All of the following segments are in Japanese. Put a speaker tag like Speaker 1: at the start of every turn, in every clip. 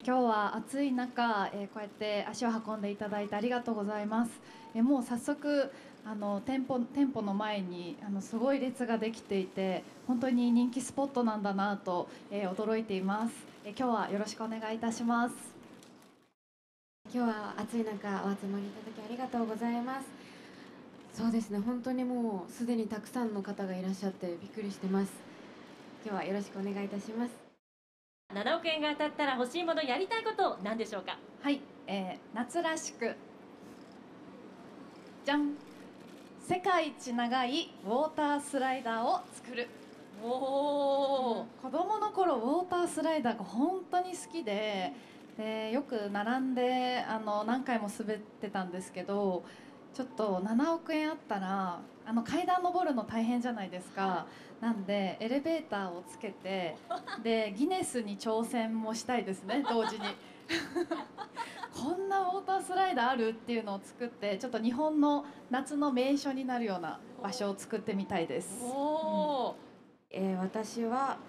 Speaker 1: 今日は暑い中、こうやって足を運んでいただいてありがとうございます。もう早速店舗の前にすごい列ができていて、本当に人気スポットなんだなと、驚いています。今日はよろしくお願いいたします。
Speaker 2: 今日は暑い中お集まりいただきありがとうございます。そうですね、本当にもうすでにたくさんの方がいらっしゃってびっくりしてます。今日はよろしくお願いいたします。
Speaker 3: 7億円が当たったら欲しいもの、やりたいこと何でしょうか。
Speaker 1: はい、夏らしくじゃん、世界一長いウォータースライダーを作る。
Speaker 3: おお、
Speaker 1: 子供の頃ウォータースライダーが本当に好きで、よく並んで何回も滑ってたんですけど、ちょっと7億円あったら階段登るの大変じゃないですか。なんでエレベーターをつけて、でギネスに挑戦もしたいですね、同時に。こんなウォータースライダーあるっていうのを作って、ちょっと日本の夏の名所になるような場所を作ってみたいです。
Speaker 3: おお、
Speaker 2: 私は、はい、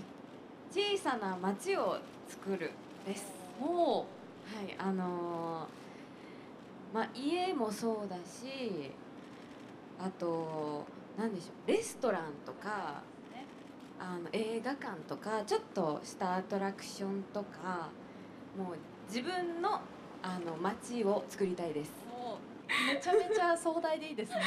Speaker 2: 小さな町を作るです。
Speaker 3: おお、
Speaker 2: はい、家もそうだし、あと何でしょう、レストランとか映画館とかちょっとしたアトラクションとか、もう自分の街を作りたいです。
Speaker 1: めちゃめちゃ壮大でいいですね。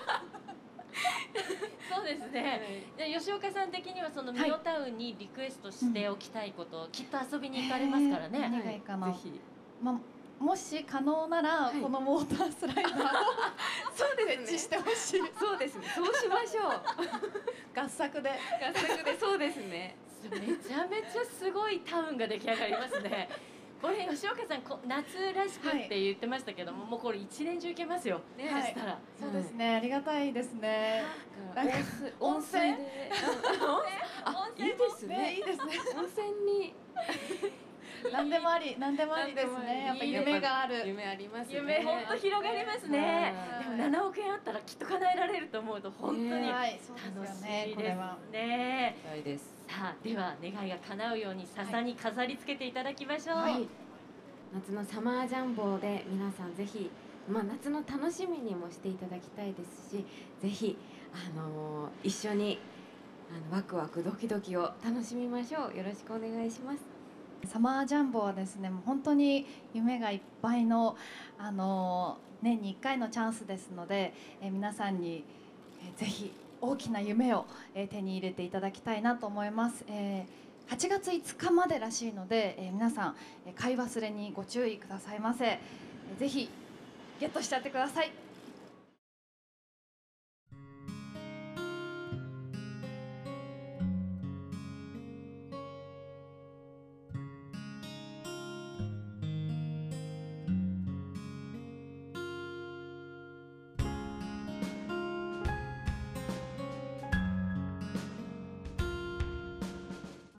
Speaker 3: そうですね。で吉岡さん的にはそのミオタウンにリクエストしておきたいこと、きっと遊びに行かれますからね。
Speaker 1: 何がいいかな。
Speaker 2: ぜひ。
Speaker 1: もし可能なら、
Speaker 2: はい
Speaker 1: このウォータースライダーを
Speaker 2: そうですね。
Speaker 1: 設置してほしい。
Speaker 2: そうですね。そうしましょう。
Speaker 1: 合作で。
Speaker 2: 合作でそうですね。
Speaker 3: めちゃめちゃすごいタウンが出来上がりますね。これ吉岡さん、夏らしくって言ってましたけども、もうこれ一年中行けますよ。ね、
Speaker 1: はい
Speaker 3: そしたら。
Speaker 1: そうですね、ありがたいですね。なんか
Speaker 2: 温泉で。いいですね。
Speaker 1: いいですね。
Speaker 2: 温泉に。
Speaker 1: 何でもあり、何でもありですね。やっぱ夢がある。
Speaker 2: 夢ありますね。
Speaker 3: 夢本当広がりますね。
Speaker 1: はい
Speaker 3: でも7億円あったらきっと叶えられると思うと本当に楽
Speaker 1: はい、そうですよね。
Speaker 3: しいです
Speaker 1: これは。
Speaker 3: ね。
Speaker 2: はいです。
Speaker 3: さあでは願いが叶うように笹に飾り付けていただきましょう。
Speaker 2: はい。夏のサマージャンボで皆さんぜひ、夏の楽しみにもしていただきたいですし、ぜひ一緒にワクワクドキドキを楽しみましょう。よろしくお願いします。
Speaker 1: サマージャンボはですね、もう本当に夢がいっぱいの年に1回のチャンスですので、皆さんに、ぜひ大きな夢を、手に入れていただきたいなと思います。8月5日までらしいので、皆さん、買い忘れにご注意くださいませ。ぜひゲットしちゃってください。